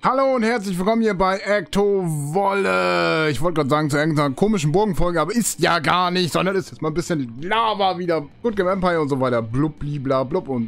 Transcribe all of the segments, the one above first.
Hallo und herzlich willkommen hier bei Ectowolle. Ich wollte gerade sagen, zu irgendeiner komischen Burgenfolge, aber ist ja gar nicht, sondern ist jetzt mal ein bisschen Lava wieder. Good Game Empire und so weiter. Blub, blibla, blub und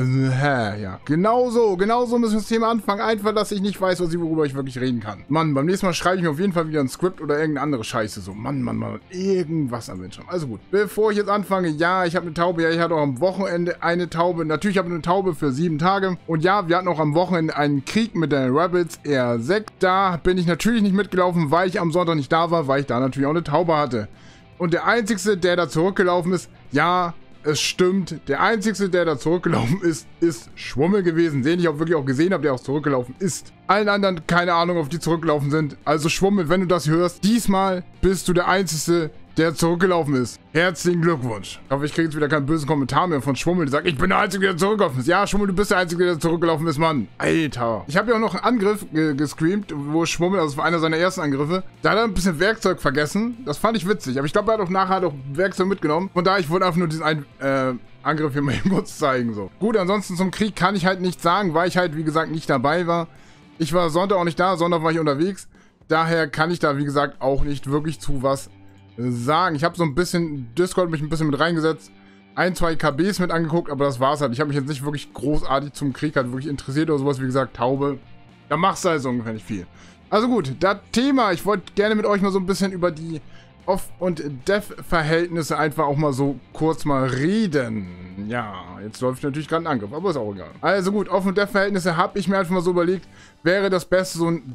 ja. Genauso müssen wir das Thema anfangen. Einfach, dass ich nicht weiß, worüber ich wirklich reden kann. Mann, beim nächsten Mal schreibe ich mir auf jeden Fall wieder ein Skript oder irgendeine andere Scheiße. So, Mann, irgendwas am Bildschirm. Also gut, bevor ich jetzt anfange, ja, ich habe eine Taube. Ja, ich hatte auch am Wochenende eine Taube. Natürlich habe ich eine Taube für 7 Tage. Und ja, wir hatten auch am Wochenende einen Krieg mit der Rebels R6. Da bin ich natürlich nicht mitgelaufen, weil ich am Sonntag nicht da war, weil ich da natürlich auch eine Taube hatte. Und der Einzige, der da zurückgelaufen ist, ja, es stimmt, der Einzige, der da zurückgelaufen ist Schwummel gewesen, den ich auch wirklich auch gesehen habe, der auch zurückgelaufen ist. Allen anderen, keine Ahnung, auf die zurückgelaufen sind. Also Schwummel, wenn du das hörst, diesmal bist du der Einzige, der zurückgelaufen ist. Herzlichen Glückwunsch. Ich hoffe, ich kriege jetzt wieder keinen bösen Kommentar mehr von Schwummel, der sagt, ich bin der Einzige, der zurückgelaufen ist. Ja, Schwummel, du bist der Einzige, der zurückgelaufen ist, Mann. Alter. Ich habe ja auch noch einen Angriff gescreamt, wo Schwummel, also das war einer seiner ersten Angriffe, da hat er ein bisschen Werkzeug vergessen. Das fand ich witzig. Aber ich glaube, er hat auch nachher auch Werkzeug mitgenommen. Von daher, ich wollte einfach nur diesen Angriff hier mal eben kurz zeigen. So. Gut, ansonsten zum Krieg kann ich halt nichts sagen, weil ich halt, wie gesagt, nicht dabei war. Ich war Sonntag auch nicht da, Sonntag war ich unterwegs. Daher kann ich da, wie gesagt, auch nicht wirklich zu was sagen. Ich habe so ein bisschen Discord mich ein bisschen mit reingesetzt, 1-2 KBs mit angeguckt, aber das war's halt. Ich habe mich jetzt nicht wirklich großartig zum Krieg halt wirklich interessiert oder sowas. Wie gesagt, Taube, da machst du halt so ungefähr nicht viel. Also gut, das Thema, ich wollte gerne mit euch mal so ein bisschen über die Off- und Dev-Verhältnisse einfach auch mal so kurz mal reden. Ja, jetzt läuft natürlich gerade ein Angriff, aber ist auch egal. Also gut, Off- und Dev-Verhältnisse habe ich mir einfach mal so überlegt, wäre das Beste so ein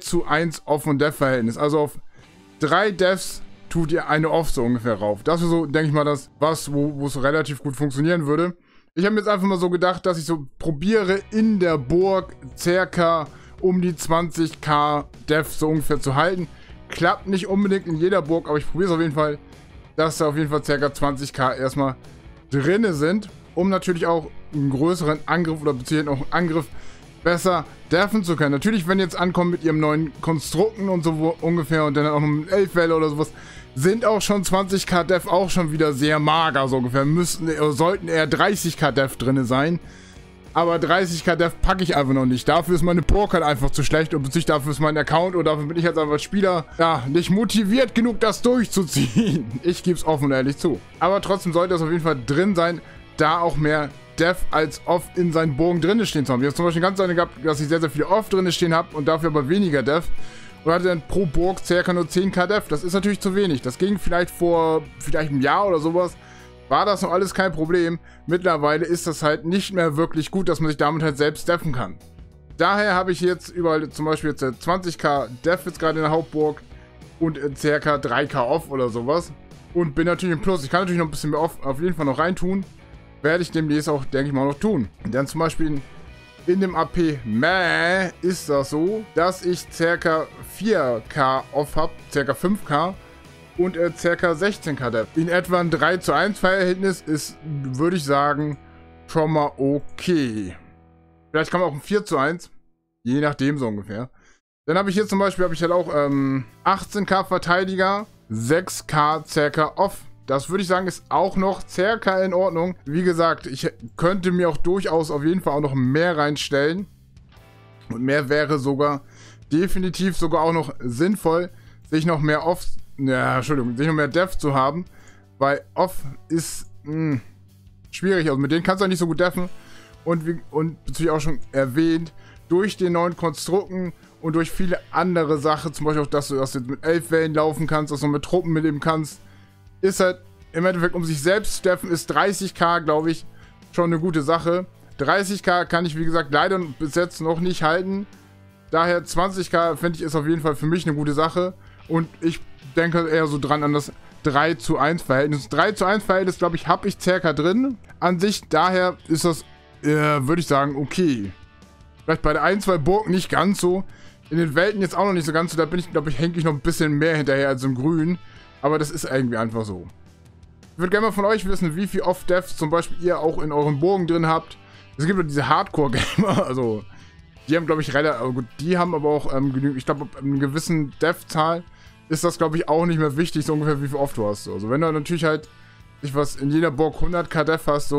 3:1 Off- und Dev-Verhältnis. Also auf 3 Devs tut ihr eine Off so ungefähr rauf. Das ist so, denke ich mal, das, wo es relativ gut funktionieren würde. Ich habe mir jetzt einfach mal so gedacht, dass ich so probiere, in der Burg circa um die 20k Dev so ungefähr zu halten. Klappt nicht unbedingt in jeder Burg, aber ich probiere es auf jeden Fall, dass da auf jeden Fall circa 20k erstmal drinne sind, um natürlich auch einen größeren Angriff oder beziehungsweise auch einen Angriff besser deffen zu können. Natürlich, wenn jetzt ankommen mit ihrem neuen Konstrukten und so ungefähr und dann auch noch mit 11 Welle oder sowas, sind auch schon 20k Def auch schon wieder sehr mager, so ungefähr. Sollten eher 30k Def drin sein. Aber 30k Def packe ich einfach noch nicht. Dafür ist meine Burg halt einfach zu schlecht und beziehungsweise dafür ist mein Account oder dafür bin ich jetzt einfach Spieler, ja, nicht motiviert genug, das durchzuziehen. Ich gebe es offen und ehrlich zu. Aber trotzdem sollte es auf jeden Fall drin sein, da auch mehr Dev als Off in seinen Burgen drin stehen zu haben. Ich habe zum Beispiel ganz eine gehabt, dass ich sehr, sehr viele Off drin stehen habe und dafür aber weniger Dev. Und hatte dann pro Burg ca. nur 10k Dev. Das ist natürlich zu wenig. Das ging vielleicht vor einem Jahr oder sowas. War das noch alles kein Problem. Mittlerweile ist das halt nicht mehr wirklich gut, dass man sich damit halt selbst deffen kann. Daher habe ich jetzt überall zum Beispiel jetzt 20k Dev jetzt gerade in der Hauptburg und ca. 3k Off oder sowas. Und bin natürlich im Plus. Ich kann natürlich noch ein bisschen mehr Off auf jeden Fall noch reintun. Werde ich demnächst auch, denke ich mal, noch tun. Denn zum Beispiel in dem AP Mäh ist das so, dass ich ca. 4k Off habe, ca. 5k und ca. 16k Dev. In etwa ein 3:1 Verhältnis ist, würde ich sagen, schon mal okay. Vielleicht kann man auch ein 4:1, je nachdem so ungefähr. Dann habe ich hier zum Beispiel, halt auch 18k Verteidiger, 6k ca. Off. Das würde ich sagen, ist auch noch circa in Ordnung. Wie gesagt, ich könnte mir auch durchaus auf jeden Fall auch noch mehr reinstellen. Und mehr wäre sogar definitiv sogar auch noch sinnvoll, sich noch mehr Off, sich noch mehr Dev zu haben. Weil Off ist schwierig. Also mit denen kannst du nicht so gut deffen. Und natürlich auch schon erwähnt, durch den neuen Konstrukten und durch viele andere Sachen, zum Beispiel auch, dass du jetzt mit 11 Wellen laufen kannst, dass du mit Truppen mitnehmen kannst, ist halt im Endeffekt, um sich selbst zu deffen, ist 30k, glaube ich, schon eine gute Sache. 30k kann ich, wie gesagt, leider bis jetzt noch nicht halten. Daher 20k, finde ich, ist auf jeden Fall für mich eine gute Sache. Und ich denke eher so dran an das 3:1 Verhältnis. 3:1 Verhältnis, glaube ich, habe ich circa drin. An sich, daher ist das, würde ich sagen, okay. Vielleicht bei der 1-2 Burgen nicht ganz so. In den Welten jetzt auch noch nicht so ganz so. Da bin ich, glaube ich, hänge ich noch ein bisschen mehr hinterher als im Grün. Aber das ist irgendwie einfach so. Ich würde gerne mal von euch wissen, wie viel Off-Devs zum Beispiel ihr auch in euren Burgen drin habt. Es gibt ja diese Hardcore-Gamer, also die haben, glaube ich, die haben aber auch genügend, ich glaube, ab einer gewissen Dev-Zahl ist das, glaube ich, auch nicht mehr wichtig, so ungefähr wie viel Off du hast. Also wenn du natürlich halt in jeder Burg 100k Dev hast, so,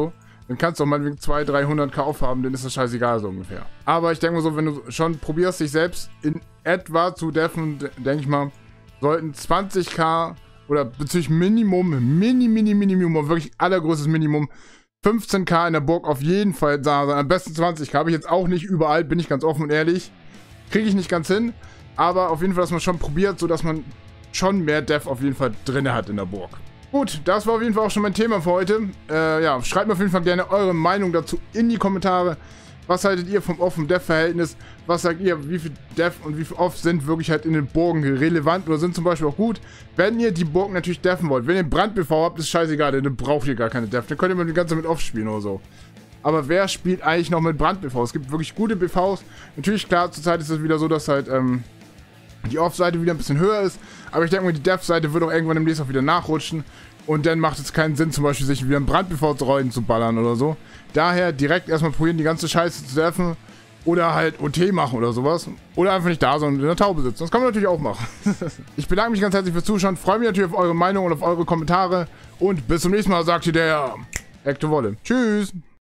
dann kannst du auch meinetwegen 200, 300k aufhaben, dann ist das scheißegal so ungefähr. Aber ich denke mal so, wenn du schon probierst, dich selbst in etwa zu deffen, denke ich mal, sollten 20k oder bezüglich Minimum, wirklich allergrößtes Minimum, 15k in der Burg auf jeden Fall da sein. Am besten 20k habe ich jetzt auch nicht überall, bin ich ganz offen und ehrlich. Kriege ich nicht ganz hin, aber auf jeden Fall, dass man schon probiert, sodass man schon mehr Dev auf jeden Fall drin hat in der Burg. Gut, das war auf jeden Fall auch schon mein Thema für heute. Ja, schreibt mir auf jeden Fall gerne eure Meinung dazu in die Kommentare. Was haltet ihr vom Off-Dev-Verhältnis? Was sagt ihr, wie viel Dev und wie viel Off sind wirklich halt in den Burgen relevant oder sind zum Beispiel auch gut? Wenn ihr die Burgen natürlich deffen wollt, wenn ihr Brand-BV habt, ist scheißegal, dann braucht ihr gar keine Dev. Dann könnt ihr mal die ganze Zeit mit Off spielen oder so. Aber wer spielt eigentlich noch mit Brand-BV? Es gibt wirklich gute BVs. Natürlich, klar, zurzeit ist es wieder so, dass halt die Off-Seite wieder ein bisschen höher ist. Aber ich denke mal, die Dev-Seite wird auch irgendwann demnächst auch wieder nachrutschen. Und dann macht es keinen Sinn, zum Beispiel sich wieder ein Brand-BV zu ballern oder so. Daher direkt erstmal probieren, die ganze Scheiße zu deffen. Oder halt OT machen oder sowas. Oder einfach nicht da, sondern in der Taube sitzen. Das kann man natürlich auch machen. Ich bedanke mich ganz herzlich fürs Zuschauen. Freue mich natürlich auf eure Meinung und auf eure Kommentare. Und bis zum nächsten Mal, sagt hier der Ectowolle. Tschüss!